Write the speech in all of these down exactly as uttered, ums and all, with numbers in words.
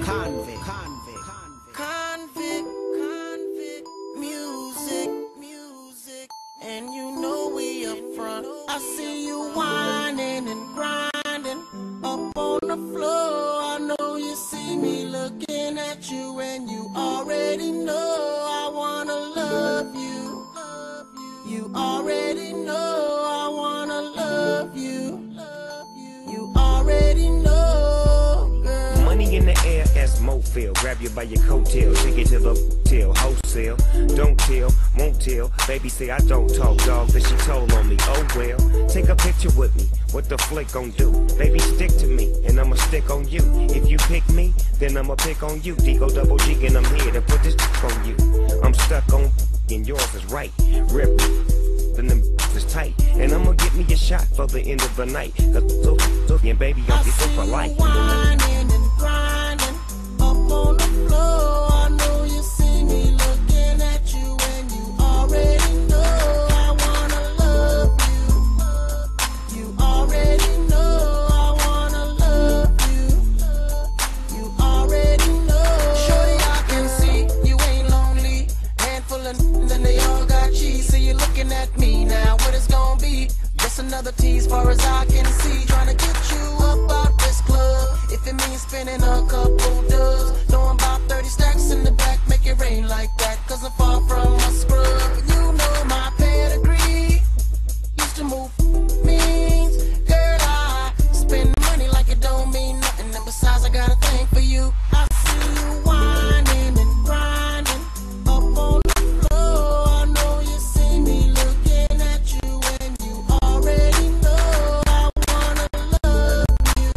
Convict, convict, convict, convict, music, music, and you know we up front. I see you whining and grinding up on the floor. I know you see me looking at you, and you already know I wanna love you. You already know I wanna love you. You already know, girl. Money in the air as Mo feel. Grab you by your coattail, take it to the till wholesale. Don't tell, won't tell. Baby say I don't talk, dog, but she told on me. Oh well, take a picture with me. What the flick gon' do? Baby, stick to me, and I'ma stick on you. If you pick me, then I'ma pick on you. Digo double G, and I'm here to put this on you. I'm stuck on, and yours is right. Rip, then them is tight, and I'ma get me a shot for the end of the night. Cause so, so, and baby, I'm get for life. Whining and grinding up on the floor. I know you see me looking at you, and you already know I wanna love you. You already know I wanna love you. You already know. Shorty, I can see you ain't lonely. Handful of then they all got cheese. So you're looking at me now. What it's gonna be? Just another tease, far as I can see. Trying to get you up out this club. If it means spending a couple dubs, throwing about thirty stacks in the back, make it rain like that. Cause I'm far from a scrub. You know my pedigree. Used to move means. Girl, I spend money like it don't mean nothing. And besides, I got a thing for you. I see you whining and grinding up on the floor. I know you see me looking at you, and you already know I wanna love you.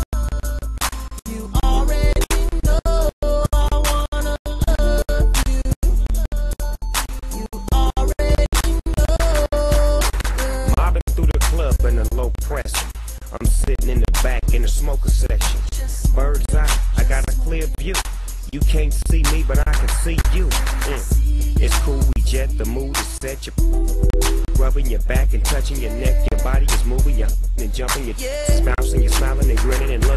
You already know I wanna love you. You already know, girl. Mobbing through the club in a low pressure. I'm sitting in the back in the smoker section. Bird's eye, I got a clear view. You can't see me, but I can see you. Mm. It's cool, we jet, the mood is set. You're rubbing your back and touching your neck. Your body is moving, you're and jumping, you're Yeah. bouncing, you're smiling and grinning and